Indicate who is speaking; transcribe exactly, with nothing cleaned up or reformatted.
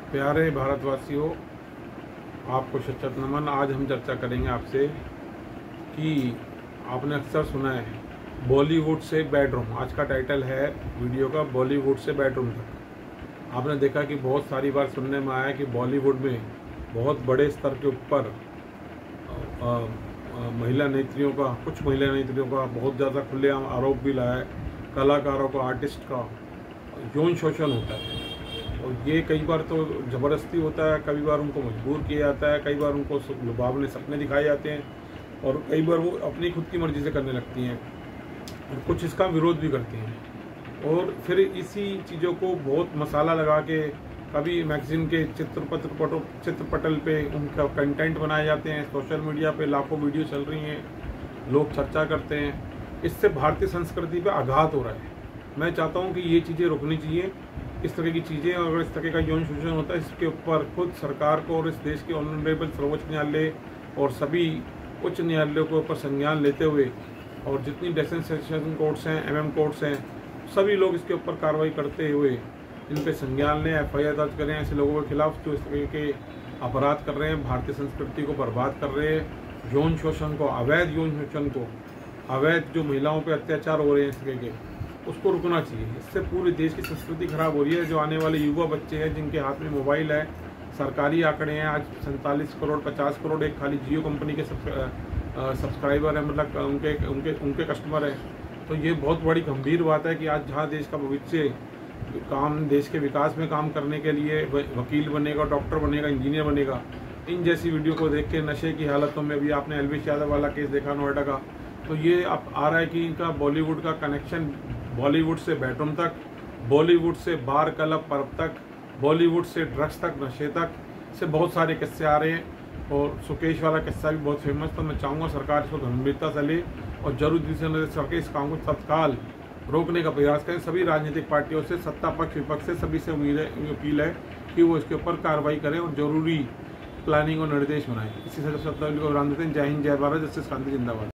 Speaker 1: प्यारे भारतवासियों, आपको सच्चा नमन। आज हम चर्चा करेंगे आपसे कि आपने अक्सर सुना है बॉलीवुड से बेडरूम। आज का टाइटल है वीडियो का बॉलीवुड से बेडरूम तक। आपने देखा कि बहुत सारी बार सुनने में आया कि बॉलीवुड में बहुत बड़े स्तर के ऊपर महिला नेत्रियों का कुछ महिला नेत्रियों का बहुत ज़्यादा खुलेआम आरोप भी लाया है। कलाकारों का, आर्टिस्ट का यौन शोषण होता है और ये कई बार तो ज़बरदस्ती होता है, कई बार उनको मजबूर किया जाता है, कई बार उनको लुभावने सपने दिखाए जाते हैं और कई बार वो अपनी खुद की मर्जी से करने लगती हैं और कुछ इसका विरोध भी करती हैं। और फिर इसी चीज़ों को बहुत मसाला लगा के कभी मैगजीन के चित्रपत्र पटो चित्रपटल पे उनका कंटेंट बनाए जाते हैं। सोशल मीडिया पे लाखों वीडियो चल रही हैं, लोग चर्चा करते हैं। इससे भारतीय संस्कृति पे आघात हो रहा है। मैं चाहता हूँ कि ये चीज़ें रुकनी चाहिए। इस तरह की चीज़ें, अगर इस तरह का यौन शोषण होता है, इसके ऊपर खुद सरकार को और इस देश के ऑनरेबल सर्वोच्च न्यायालय और सभी उच्च न्यायालयों के ऊपर संज्ञान लेते हुए और जितनी डेसन सेशन कोर्ट्स हैं, एमएम कोर्ट्स हैं, सभी लोग इसके ऊपर कार्रवाई करते हुए इन पे संज्ञान लें, एफ आई आर दर्ज करें ऐसे लोगों के खिलाफ जो इस तरह के अपराध कर रहे हैं, भारतीय संस्कृति को बर्बाद कर रहे हैं, यौन शोषण को, अवैध यौन शोषण को, अवैध जो महिलाओं पे अत्याचार हो रहे हैं इस तरह के, उसको रुकना चाहिए। इससे पूरे देश की संस्कृति खराब हो रही है। जो आने वाले युवा बच्चे हैं जिनके हाथ में मोबाइल है, सरकारी आंकड़े हैं, आज सैंतालीस करोड़ पचास करोड़ एक खाली जियो कंपनी के सब्सक्राइबर हैं, मतलब उनके उनके उनके कस्टमर हैं। तो ये बहुत बड़ी गंभीर बात है कि आज जहाँ देश का भविष्य काम, देश के विकास में काम करने के लिए वकील बनेगा, डॉक्टर बनेगा, इंजीनियर बनेगा, इन जैसी वीडियो को देख के नशे की हालतों में भी, आपने एलविश यादव वाला केस देखा नोएडा का, तो ये अब आ रहा है कि इनका बॉलीवुड का कनेक्शन बॉलीवुड से बेडरूम तक, बॉलीवुड से बार क्लब पर्व तक, बॉलीवुड से ड्रग्स तक, नशे तक से बहुत सारे किस्से आ रहे हैं और सुकेश वाला किस्सा भी बहुत फेमस। तो मैं चाहूँगा सरकार इसको गंभीरता से ले और जरूर दिशा करके इस काम को तत्काल रोकने का प्रयास करें। सभी राजनीतिक पार्टियों से, सत्ता पक्ष विपक्ष से, सभी से उम्मीद है, अपील है कि वो इसके ऊपर कार्रवाई करें और जरूरी प्लानिंग और निर्देश बनाएं। इसी से को विराम देते हैं। जय हिंद, जय भारत, जस्टिस क्रांति जिंदाबाद।